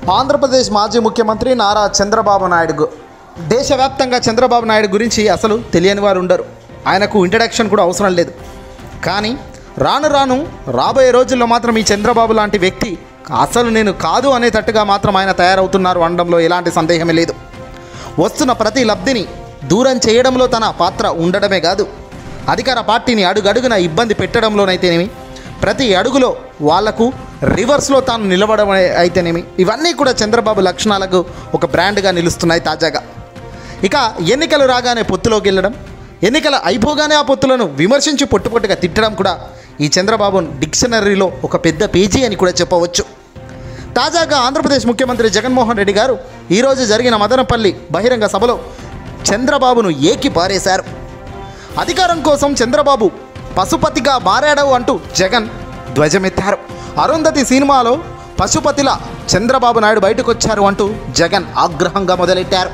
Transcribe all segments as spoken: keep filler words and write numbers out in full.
ఆంధ్రప్రదేశ్ మాజీ ముఖ్యమంత్రి నారా చంద్రబాబు నాయుడు దేశవ్యాప్తంగా చంద్రబాబు నాయుడు గురించి అసలు తెలియని వారు ఉండరు. ఆయనకు ఇంట్రడక్షన్ కూడా అవసరం లేదు. కానీ రాను రాను రాబోయే రోజుల్లో మాత్రం ఈ చంద్రబాబు లాంటి వ్యక్తి అసలు నేను కాదు అనేటట్టుగా మాత్రం ఆయన తయారవుతున్నారు అనడంలో ఎలాంటి సందేహమే లేదు. వస్తున్న ప్రతి లబ్ధిని దూరం చేయడంలో తన పాత్ర ఉండడమే కాదు, అధికార పార్టీని అడుగడుగున ఇబ్బంది పెట్టడంలోనైతేనేమి, ప్రతి అడుగులో వాళ్లకు రివర్స్లో తాను నిలబడడం అయితేనేమి, ఇవన్నీ కూడా చంద్రబాబు లక్షణాలకు ఒక బ్రాండ్గా నిలుస్తున్నాయి తాజాగా. ఇక ఎన్నికలు రాగానే పొత్తులోకి వెళ్ళడం, ఎన్నికలు అయిపోగానే ఆ పొత్తులను విమర్శించి పొట్టుపొట్టుగా తిట్టడం కూడా ఈ చంద్రబాబు డిక్షనరీలో ఒక పెద్ద పేజీ అని కూడా చెప్పవచ్చు. తాజాగా ఆంధ్రప్రదేశ్ ముఖ్యమంత్రి జగన్మోహన్ రెడ్డి గారు ఈరోజు జరిగిన మదనపల్లి బహిరంగ సభలో చంద్రబాబును ఏకి పారేశారు. అధికారం కోసం చంద్రబాబు పశుపతిగా మారాడు అంటూ జగన్ ధ్వజమెత్తారు. అరుంధతి సినిమాలో పశుపతిలా చంద్రబాబు నాయుడు బయటకు వచ్చారు అంటూ జగన్ ఆగ్రహంగా మొదలెట్టారు.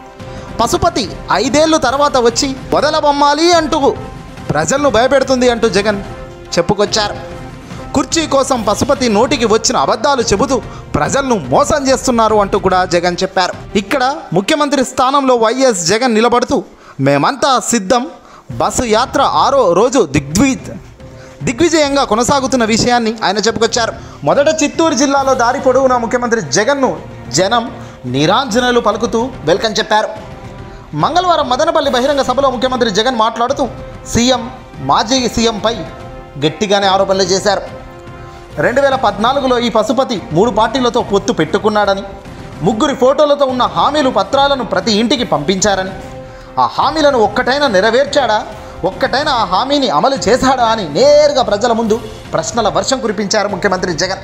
పశుపతి ఐదేళ్లు తర్వాత వచ్చి వదలబొమ్మాలి అంటూ ప్రజలను భయపెడుతుంది అంటూ జగన్ చెప్పుకొచ్చారు. కుర్చీ కోసం పశుపతి నోటికి వచ్చిన అబద్ధాలు చెబుతూ ప్రజలను మోసం చేస్తున్నారు అంటూ కూడా జగన్ చెప్పారు. ఇక్కడ ముఖ్యమంత్రి స్థానంలో వైఎస్ జగన్ నిలబడుతూ మేమంతా సిద్ధం, బస్సు యాత్ర ఆరో రోజు దిగ్వి దిగ్విజయంగా కొనసాగుతున్న విషయాన్ని ఆయన చెప్పుకొచ్చారు. మొదట చిత్తూరు జిల్లాలో దారి పొడవునా ముఖ్యమంత్రి జగన్ను జనం నిరాంజనలు పలుకుతూ వెల్కమ్ చెప్పారు. మంగళవారం మదనపల్లి బహిరంగ సభలో ముఖ్యమంత్రి జగన్ మాట్లాడుతూ సీఎం మాజీ సీఎంపై గట్టిగానే ఆరోపణలు చేశారు. రెండు వేల పద్నాలుగులో ఈ పశుపతి మూడు పార్టీలతో పొత్తు పెట్టుకున్నాడని, ముగ్గురి ఫోటోలతో ఉన్న హామీలు పత్రాలను ప్రతి ఇంటికి పంపించారని, ఆ హామీలను ఒక్కటైనా నెరవేర్చాడా, ఒక్కటైనా ఆ హామీని అమలు చేశాడా అని నేరుగా ప్రజల ముందు ప్రశ్నల వర్షం కురిపించారు ముఖ్యమంత్రి జగన్.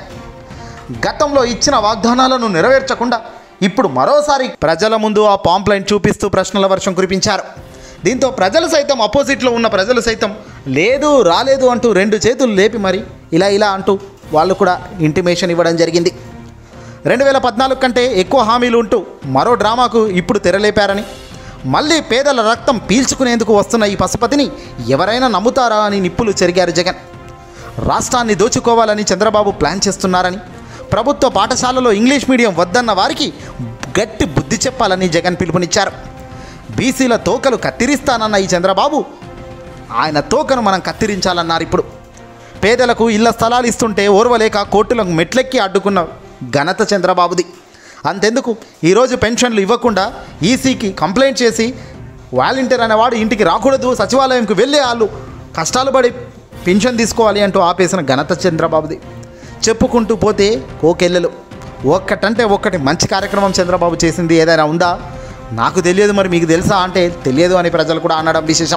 గతంలో ఇచ్చిన వాగ్దానాలను నెరవేర్చకుండా ఇప్పుడు మరోసారి ప్రజల ముందు ఆ పాంప్లైన్ చూపిస్తూ ప్రశ్నల వర్షం కురిపించారు. దీంతో ప్రజలు సైతం, అపోజిట్లో ఉన్న ప్రజలు సైతం లేదు రాలేదు అంటూ రెండు చేతులు లేపి మరి ఇలా ఇలా అంటూ వాళ్ళు కూడా ఇంటిమేషన్ ఇవ్వడం జరిగింది. రెండు వేల పద్నాలుగు కంటే ఎక్కువ హామీలు ఉంటూ మరో డ్రామాకు ఇప్పుడు తెరలేపారని, మళ్ళీ పేదల రక్తం పీల్చుకునేందుకు వస్తున్న ఈ పశుపతిని ఎవరైనా నమ్ముతారా అని నిప్పులు చెరిగారు జగన్. రాష్ట్రాన్ని దోచుకోవాలని చంద్రబాబు ప్లాన్ చేస్తున్నారని, ప్రభుత్వ పాఠశాలలో ఇంగ్లీష్ మీడియం వద్దన్న వారికి గట్టి బుద్ధి చెప్పాలని జగన్ పిలుపునిచ్చారు. బీసీల తోకలు కత్తిరిస్తానన్న ఈ చంద్రబాబు ఆయన తోకను మనం కత్తిరించాలన్నారు. ఇప్పుడు పేదలకు ఇళ్ల స్థలాలు ఇస్తుంటే ఓర్వలేక కోర్టులకు మెట్లెక్కి అడ్డుకున్న ఘనత చంద్రబాబుది. అంతెందుకు ఈరోజు పెన్షన్లు ఇవ్వకుండా ఈసీకి కంప్లైంట్ చేసి వాలంటీర్ అనేవాడు ఇంటికి రాకూడదు, సచివాలయంకు వెళ్ళే వాళ్ళు కష్టాలు పడి పెన్షన్ తీసుకోవాలి అంటూ ఆపేసిన ఘనత చంద్రబాబుది. చెప్పుకుంటూ పోతే కోకెళ్ళలు. ఒక్కటంటే ఒక్కటి మంచి కార్యక్రమం చంద్రబాబు చేసింది ఏదైనా ఉందా? నాకు తెలియదు, మరి మీకు తెలుసా అంటే తెలియదు అని ప్రజలు కూడా అనడం విశేషం.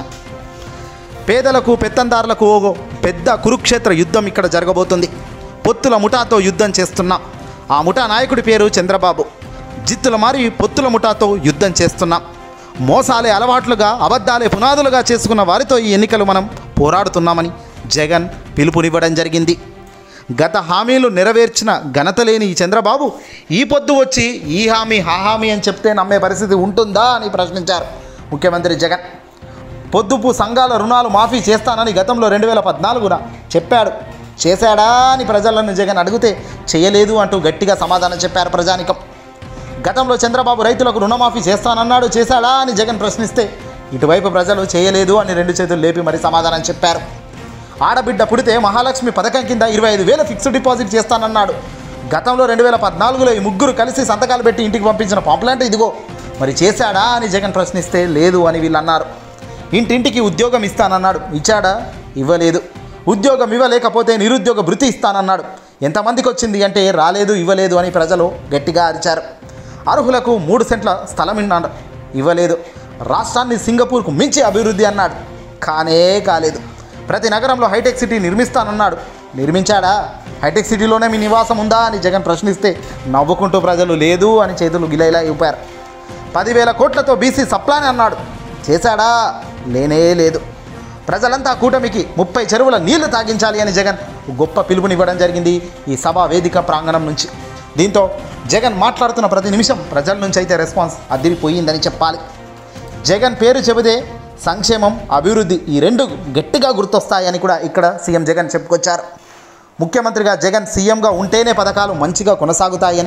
పేదలకు పెత్తందారులకు ఓ పెద్ద కురుక్షేత్ర యుద్ధం ఇక్కడ జరగబోతుంది. పొత్తుల ముఠాతో యుద్ధం చేస్తున్నాం. ఆ ముఠా నాయకుడి పేరు చంద్రబాబు. జిత్తుల మారి పొత్తుల ముఠాతో యుద్ధం చేస్తున్నాం. మోసాలే అలవాట్లుగా, అబద్ధాలే పునాదులుగా చేసుకున్న వారితో ఈ ఎన్నికలు మనం పోరాడుతున్నామని జగన్ పిలుపునివ్వడం జరిగింది. గత హామీలు నెరవేర్చిన ఘనత లేని ఈ చంద్రబాబు ఈ పొద్దు వచ్చి ఈ హామీ ఆ హామీ అని చెప్తే నమ్మే పరిస్థితి ఉంటుందా అని ప్రశ్నించారు ముఖ్యమంత్రి జగన్. పొద్దుపు సంఘాల రుణాలు మాఫీ చేస్తానని గతంలో రెండు వేల పద్నాలుగున చెప్పాడు. చేశాడా అని ప్రజలను జగన్ అడిగితే చేయలేదు అంటూ గట్టిగా సమాధానం చెప్పారు ప్రజానికం. గతంలో చంద్రబాబు రైతులకు రుణమాఫీ చేస్తానన్నాడు, చేశాడా అని జగన్ ప్రశ్నిస్తే ఇటువైపు ప్రజలు చేయలేదు అని రెండు చేతులు లేపి మరీ సమాధానం చెప్పారు. ఆడబిడ్డ పుడితే మహాలక్ష్మి పథకం కింద ఇరవై ఐదు వేల ఫిక్స్డ్ డిపాజిట్ చేస్తానన్నాడు. గతంలో రెండు వేల పద్నాలుగులో ఈ ముగ్గురు కలిసి సంతకాలు పెట్టి ఇంటికి పంపించిన పాంప్లెంట్ ఇదిగో, మరి చేశాడా అని జగన్ ప్రశ్నిస్తే లేదు అని వీళ్ళు అన్నారు. ఇంటింటికి ఉద్యోగం ఇస్తానన్నాడు, ఇచ్చాడా? ఇవ్వలేదు. ఉద్యోగం ఇవ్వలేకపోతే నిరుద్యోగ భృతి ఇస్తానన్నాడు. ఎంతమందికి వచ్చింది అంటే రాలేదు, ఇవ్వలేదు అని ప్రజలు గట్టిగా అరిచారు. అర్హులకు మూడు సెంట్ల స్థలం ఇన్నాడు, ఇవ్వలేదు. రాష్ట్రాన్ని సింగపూర్కు మించి అభివృద్ధి అన్నాడు, కానే కాలేదు. ప్రతి నగరంలో హైటెక్ సిటీ నిర్మిస్తానన్నాడు, నిర్మించాడా? హైటెక్ సిటీలోనే మీ నివాసం ఉందా అని జగన్ ప్రశ్నిస్తే నవ్వుకుంటూ ప్రజలు లేదు అని చేతులు గిలైలా ఇవ్వారు. పదివేల కోట్లతో బీసీ సప్లాన్ అన్నాడు, చేశాడా? లేనే లేదు. ప్రజలంతా కూటమికి ముప్పై చెరువుల నీళ్లు తాగించాలి అని జగన్ గొప్ప పిలుపునివ్వడం జరిగింది ఈ సభా వేదిక ప్రాంగణం నుంచి. దీంతో జగన్ మాట్లాడుతున్న ప్రతి నిమిషం ప్రజల నుంచి అయితే రెస్పాన్స్ అదిరిపోయిందని చెప్పాలి. జగన్ పేరు చెబితే సంక్షేమం, అభివృద్ధి ఈ రెండు గట్టిగా గుర్తొస్తాయని కూడా ఇక్కడ సీఎం జగన్ చెప్పుకొచ్చారు. ముఖ్యమంత్రిగా జగన్ సీఎంగా ఉంటేనే పథకాలు మంచిగా కొనసాగుతాయని,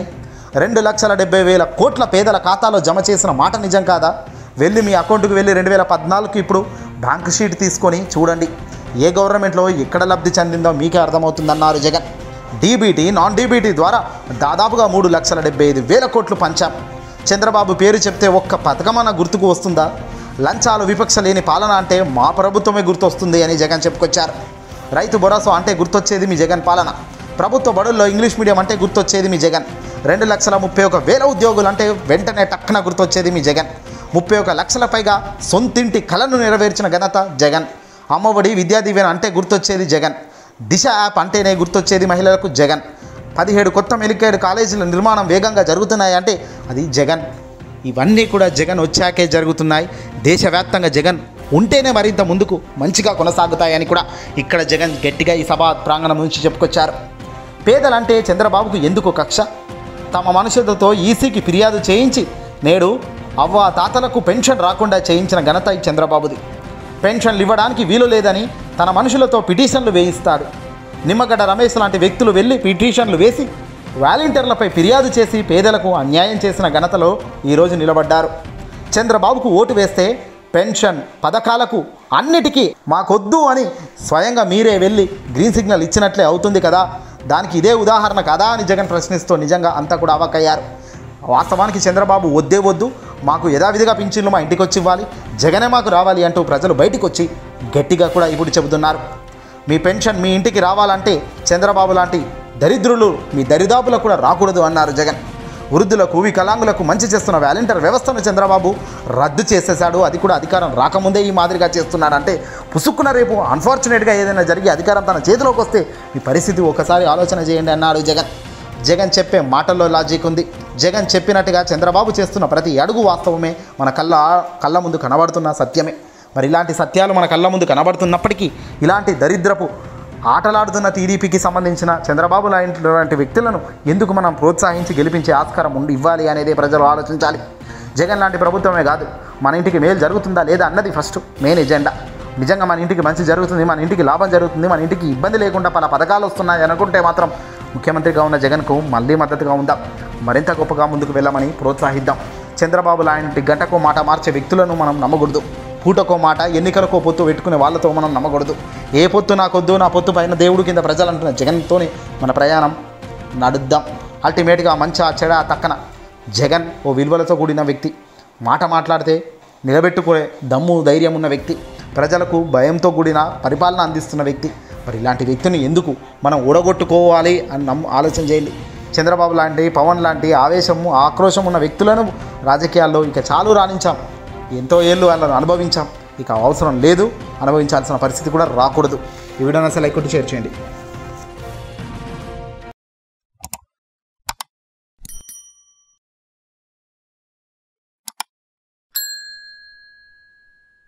రెండు లక్షల డెబ్బై వేల కోట్ల పేదల ఖాతాలో జమ చేసిన మాట నిజం కాదా? వెళ్ళి మీ అకౌంట్కి వెళ్ళి రెండు వేల పద్నాలుగుకి ఇప్పుడు బ్యాంక్ షీట్ తీసుకొని చూడండి. ఏ గవర్నమెంట్లో ఎక్కడ లబ్ధి చెందిందో మీకే అర్థమవుతుందన్నారు జగన్. డీబీటీ నాన్ డీబీటీ ద్వారా దాదాపుగా మూడు లక్షల డెబ్బై ఐదు వేల కోట్లు పంచాం. చంద్రబాబు పేరు చెప్తే ఒక్క పథకమన్న గుర్తుకు వస్తుందా? లంచాలు విపక్ష లేని పాలన అంటే మా ప్రభుత్వమే గుర్తొస్తుంది అని జగన్ చెప్పుకొచ్చారు. రైతు భరోసా అంటే గుర్తొచ్చేది మీ జగన్ పాలన. ప్రభుత్వ బడుల్లో ఇంగ్లీష్ మీడియం అంటే గుర్తొచ్చేది మీ జగన్. రెండు లక్షల ముప్పై ఒక వేల ఉద్యోగులు అంటే వెంటనే టక్కున గుర్తొచ్చేది మీ జగన్. ముప్పై ఒక లక్షల పైగా సొంతింటి కలను నెరవేర్చిన ఘనత జగన్. అమ్మఒడి విద్యా దీవెన అంటే గుర్తొచ్చేది జగన్. దిశ యాప్ అంటేనే గుర్తొచ్చేది మహిళలకు జగన్. పదిహేడు కొత్త మెడికల్ కాలేజీల నిర్మాణం వేగంగా జరుగుతున్నాయి అంటే అది జగన్. ఇవన్నీ కూడా జగన్ వచ్చాకే జరుగుతున్నాయి. దేశవ్యాప్తంగా జగన్ ఉంటేనే మరింత ముందుకు మంచిగా కొనసాగుతాయని కూడా ఇక్కడ జగన్ గట్టిగా ఈ సభా ప్రాంగణం నుంచి చెప్పుకొచ్చారు. పేదలంటే చంద్రబాబుకు ఎందుకు కక్ష? తమ మనుషులతో ఈసీకి ఫిర్యాదు చేయించి నేడు అవ్వ తాతలకు పెన్షన్ రాకుండా చేయించిన ఘనత ఈ చంద్రబాబుది. పెన్షన్లు ఇవ్వడానికి వీలు లేదని తన మనుషులతో పిటిషన్లు వేయిస్తాడు. నిమ్మగడ్డ రమేష్ లాంటి వ్యక్తులు వెళ్ళి పిటిషన్లు వేసి వాలంటీర్లపై ఫిర్యాదు చేసి పేదలకు అన్యాయం చేసిన ఘనతలో ఈరోజు నిలబడ్డారు. చంద్రబాబుకు ఓటు వేస్తే పెన్షన్ పథకాలకు అన్నిటికీ మాకొద్దు అని స్వయంగా మీరే వెళ్ళి గ్రీన్ సిగ్నల్ ఇచ్చినట్లే అవుతుంది కదా, దానికి ఇదే ఉదాహరణ కదా అని జగన్ ప్రశ్నిస్తూ నిజంగా అంతా కూడా అవాక్కయ్యారు. వాస్తవానికి చంద్రబాబు వద్దే వద్దు, మాకు యథావిధిగా పింఛన్లు మా ఇంటికి వచ్చి ఇవ్వాలి, జగనే మాకు రావాలి అంటూ ప్రజలు బయటికి వచ్చి గట్టిగా కూడా ఇప్పుడు చెబుతున్నారు. మీ పెన్షన్ మీ ఇంటికి రావాలంటే చంద్రబాబు లాంటి దరిద్రులు మీ దరిదాపులకు కూడా రాకూడదు అన్నారు జగన్. వృద్ధులకు వికలాంగులకు మంచి చేస్తున్న వాలంటీర్ వ్యవస్థను చంద్రబాబు రద్దు చేసేశాడు. అది కూడా అధికారం రాకముందే ఈ మాదిరిగా చేస్తున్నాడంటే పుసుక్కున రేపు అన్ఫార్చునేట్గా ఏదైనా జరిగి అధికారం తన చేతిలోకి వస్తే మీ పరిస్థితి ఒకసారి ఆలోచన చేయండి అన్నాడు జగన్. జగన్ చెప్పే మాటల్లో లాజిక్ ఉంది. జగన్ చెప్పినట్టుగా చంద్రబాబు చేస్తున్న ప్రతి అడుగు వాస్తవమే, మన కళ్ళ కళ్ళ ముందు కనబడుతున్న సత్యమే. మరి ఇలాంటి సత్యాలు మన కళ్ళ ముందు కనబడుతున్నప్పటికీ ఇలాంటి దరిద్రపు ఆటలాడుతున్న టీడీపీకి సంబంధించిన చంద్రబాబు లాంటి వ్యక్తులను ఎందుకు మనం ప్రోత్సహించి గెలిపించే ఆస్కారం ఉండి ఇవ్వాలి అనేది ప్రజలు ఆలోచించాలి. జగన్ లాంటి ప్రభుత్వమే కాదు, మన ఇంటికి మేలు జరుగుతుందా లేదా అన్నది ఫస్ట్ మెయిన్ ఎజెండా. నిజంగా మన ఇంటికి మంచి జరుగుతుంది, మన ఇంటికి లాభం జరుగుతుంది, మన ఇంటికి ఇబ్బంది లేకుండా పలు పథకాలు వస్తున్నాయి అనుకుంటే మాత్రం ముఖ్యమంత్రిగా ఉన్న జగన్కు మళ్ళీ మద్దతుగా ఉందాం, మరింత గొప్పగా ముందుకు వెళ్ళమని ప్రోత్సహిద్దాం. చంద్రబాబు లాంటి గంటకో మాట మార్చే వ్యక్తులను మనం నమ్మకూడదు. పూటకో మాట ఎన్నికలకో పొత్తు పెట్టుకునే వాళ్ళతో మనం నమ్మకూడదు. ఏ పొత్తు నాకొద్దు, నా పొత్తు పైన దేవుడు కింద ప్రజలు అంటున్న జగన్తోనే మన ప్రయాణం నడుద్దాం. అల్టిమేట్గా మంచి ఆ చెడ తక్కన జగన్ ఓ విలువలతో కూడిన వ్యక్తి, మాట మాట్లాడితే నిలబెట్టుకునే దమ్ము ధైర్యం ఉన్న వ్యక్తి, ప్రజలకు భయంతో కూడిన పరిపాలన అందిస్తున్న వ్యక్తి. మరి ఇలాంటి వ్యక్తిని ఎందుకు మనం ఊడగొట్టుకోవాలి అని నమ్ము ఆలోచన చేయాలి. చంద్రబాబు లాంటి పవన్ లాంటి ఆవేశము ఆక్రోశం ఉన్న వ్యక్తులను రాజకీయాల్లో ఇక చాలు రాణించాం, ఎంతో ఏళ్ళు వాళ్ళను అనుభవించాం, ఇక అవసరం లేదు, అనుభవించాల్సిన పరిస్థితి కూడా రాకూడదు. ఈ వీడియోని అసలు లైక్ కొట్టి షేర్ చేయండి.